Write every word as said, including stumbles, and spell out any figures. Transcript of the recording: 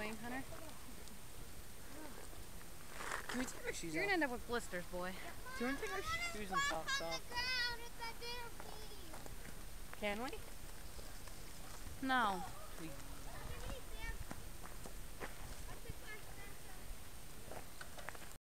doing, Hunter? Can we take our shoes You're off? gonna end up with blisters, boy. Do you want to take our shoes and socks off? Can we? No. We